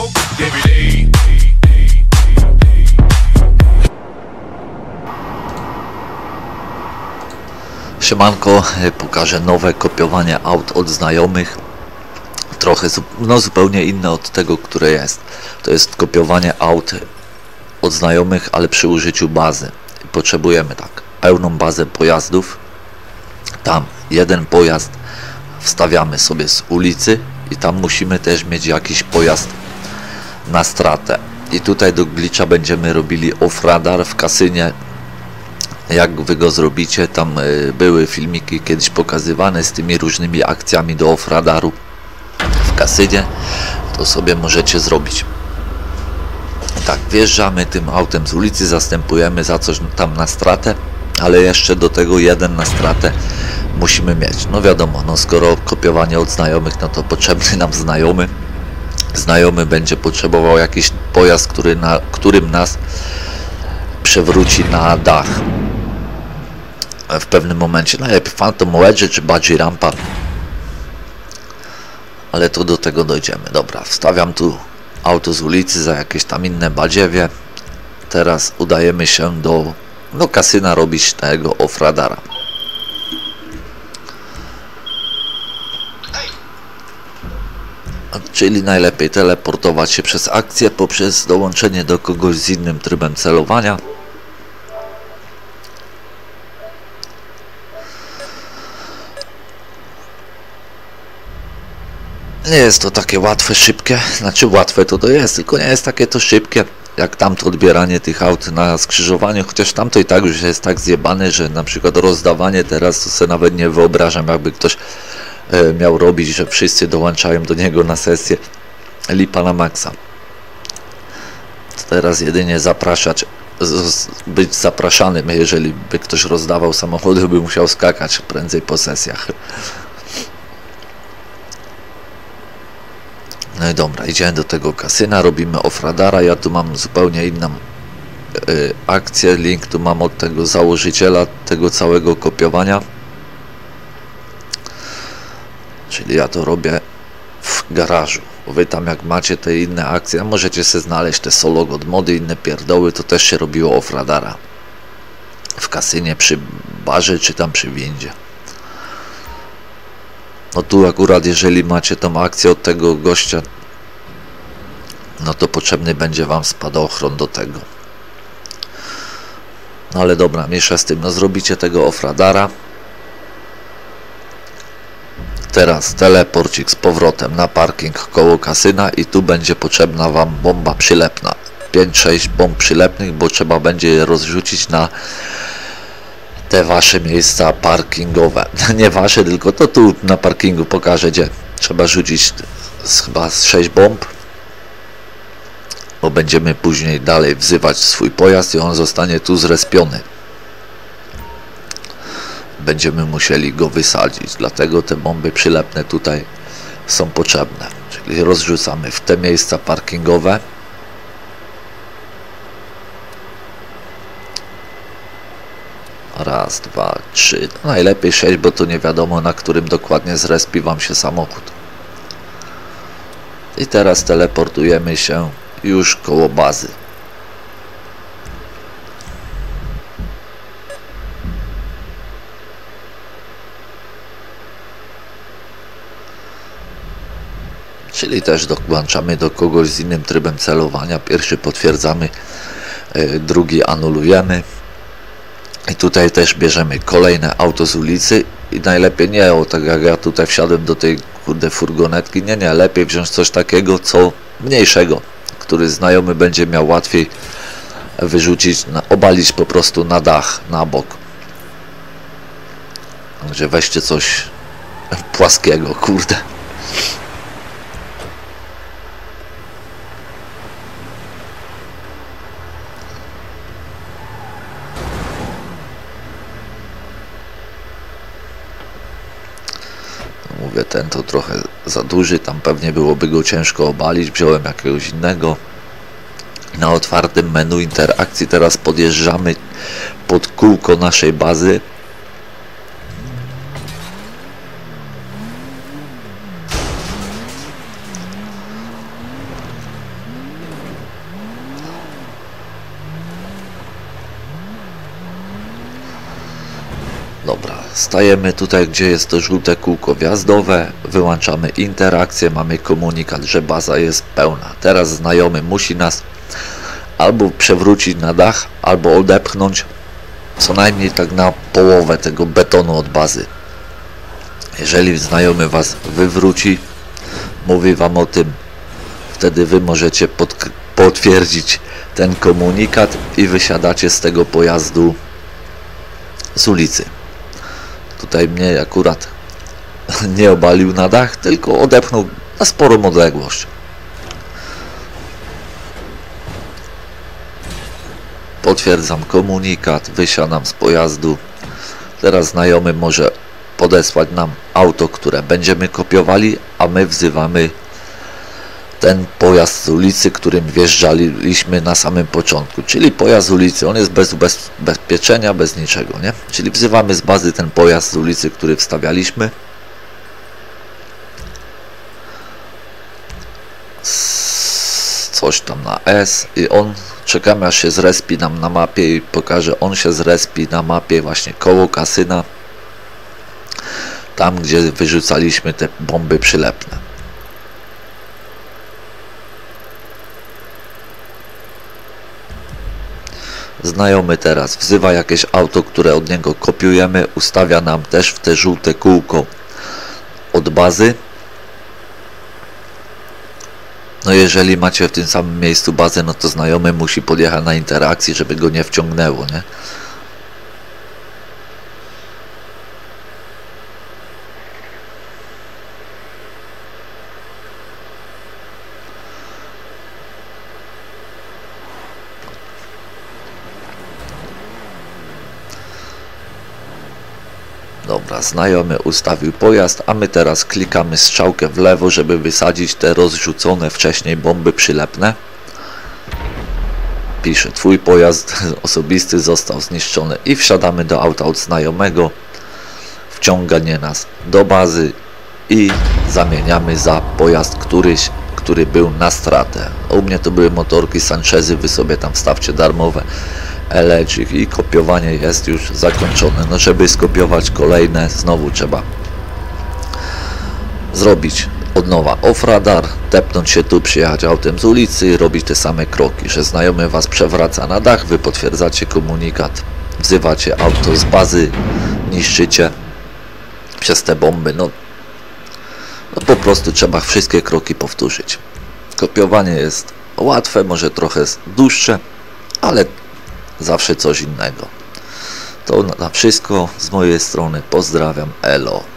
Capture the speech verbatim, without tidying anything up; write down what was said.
Siemanko, pokażę nowe kopiowanie aut od znajomych. Trochę, no zupełnie inne od tego, które jest. To jest kopiowanie aut od znajomych, ale przy użyciu bazy. Potrzebujemy tak, pełną bazę pojazdów. Tam jeden pojazd wstawiamy sobie z ulicy i tam musimy też mieć jakiś pojazd na stratę. I tutaj do glitcha będziemy robili off-radar w kasynie. Jak wy go zrobicie, tam y, były filmiki kiedyś pokazywane z tymi różnymi akcjami do off-radaru w kasynie, to sobie możecie zrobić. Tak, wjeżdżamy tym autem z ulicy, zastępujemy za coś tam na stratę, ale jeszcze do tego jeden na stratę musimy mieć. No wiadomo, no skoro kopiowanie od znajomych, no to potrzebny nam znajomy. Znajomy będzie potrzebował jakiś pojazd, który na, którym nas przewróci na dach w pewnym momencie. Najlepiej Phantom Wedge czy Bungee Rampa, ale to do tego dojdziemy. Dobra, wstawiam tu auto z ulicy za jakieś tam inne badziewie. Teraz udajemy się do, do kasyna robić tego off-radara. Czyli najlepiej teleportować się przez akcję poprzez dołączenie do kogoś z innym trybem celowania. Nie jest to takie łatwe, szybkie, znaczy łatwe to to jest, tylko nie jest takie to szybkie, jak tamto odbieranie tych aut na skrzyżowaniu, chociaż tamto i tak już jest tak zjebane, że na przykład rozdawanie teraz to sobie nawet nie wyobrażam, jakby ktoś e, miał robić, że wszyscy dołączają do niego na sesję, lipa na maksa. Teraz jedynie zapraszać, z, być zapraszanym, jeżeli by ktoś rozdawał samochody, by musiał skakać prędzej po sesjach. No i dobra, idziemy do tego kasyna, robimy off-radara. Ja tu mam zupełnie inną y, akcję, link tu mam od tego założyciela tego całego kopiowania. Czyli ja to robię w garażu. Bo wy tam jak macie te inne akcje, możecie sobie znaleźć te solo god mody, inne pierdoły, to też się robiło off-radara w kasynie przy barze czy tam przy windzie. No tu akurat jeżeli macie tą akcję od tego gościa, no to potrzebny będzie wam spadochron do tego. No ale dobra, mniejsza z tym, no zrobicie tego off-radara. Teraz teleporcik z powrotem na parking koło kasyna i tu będzie potrzebna wam bomba przylepna. pięć sześć bomb przylepnych, bo trzeba będzie je rozrzucić na te wasze miejsca parkingowe. Nie wasze, tylko to tu na parkingu pokażę, gdzie trzeba rzucić z, chyba z sześć bomb, bo będziemy później dalej wzywać swój pojazd i on zostanie tu zrespiony. Będziemy musieli go wysadzić, dlatego te bomby przylepne tutaj są potrzebne. Czyli rozrzucamy w te miejsca parkingowe. Raz, dwa, trzy, no najlepiej sześć, bo to nie wiadomo, na którym dokładnie zrespi wam się samochód. I teraz teleportujemy się już koło bazy. Czyli też dołączamy do kogoś z innym trybem celowania. Pierwszy potwierdzamy, drugi anulujemy. I tutaj też bierzemy kolejne auto z ulicy i najlepiej nie, o tak jak ja tutaj wsiadłem do tej kurde furgonetki, nie, nie, lepiej wziąć coś takiego, co mniejszego, który znajomy będzie miał łatwiej wyrzucić, na, obalić po prostu na dach, na bok. Także weźcie coś płaskiego, kurde. Mówię, ten to trochę za duży, tam pewnie byłoby go ciężko obalić, wziąłem jakiegoś innego. Na otwartym menu interakcji teraz podjeżdżamy pod kółko naszej bazy. Stajemy tutaj, gdzie jest to żółte kółko wjazdowe, wyłączamy interakcję, mamy komunikat, że baza jest pełna. Teraz znajomy musi nas albo przewrócić na dach, albo odepchnąć co najmniej tak na połowę tego betonu od bazy. Jeżeli znajomy was wywróci, mówi wam o tym, wtedy wy możecie potwierdzić ten komunikat i wysiadacie z tego pojazdu z ulicy. Tutaj mnie akurat nie obalił na dach, tylko odepchnął na sporą odległość. Potwierdzam komunikat, wysiadam z pojazdu. Teraz znajomy może podesłać nam auto, które będziemy kopiowali, a my wzywamy ten pojazd z ulicy, którym wjeżdżaliśmy na samym początku, czyli pojazd z ulicy. On jest bez ubezpieczenia, bez niczego, nie? Czyli wzywamy z bazy ten pojazd z ulicy, który wstawialiśmy. Coś tam na S i on, czekamy aż się zrespi nam na mapie i pokaże, on się zrespi na mapie właśnie koło kasyna, tam gdzie wyrzucaliśmy te bomby przylepne. Znajomy teraz wzywa jakieś auto, które od niego kopiujemy, ustawia nam też w te żółte kółko od bazy. No jeżeli macie w tym samym miejscu bazę, no to znajomy musi podjechać na interakcji, żeby go nie wciągnęło, nie? Dobra, znajomy ustawił pojazd, a my teraz klikamy strzałkę w lewo, żeby wysadzić te rozrzucone wcześniej bomby przylepne. Pisze, twój pojazd osobisty został zniszczony i wsiadamy do auta od znajomego. Wciąganie nas do bazy i zamieniamy za pojazd któryś, który był na stratę. U mnie to były motorki Sanchezy, wy sobie tam wstawcie darmowe. Electric i kopiowanie jest już zakończone. No żeby skopiować kolejne, znowu trzeba zrobić od nowa off-radar, tepnąć się tu, przyjechać autem z ulicy i robić te same kroki, że znajomy was przewraca na dach, wy potwierdzacie komunikat, wzywacie auto z bazy, niszczycie przez te bomby. No, no po prostu trzeba wszystkie kroki powtórzyć. Kopiowanie jest łatwe, może trochę dłuższe, ale zawsze coś innego. To na wszystko z mojej strony. Pozdrawiam, elo.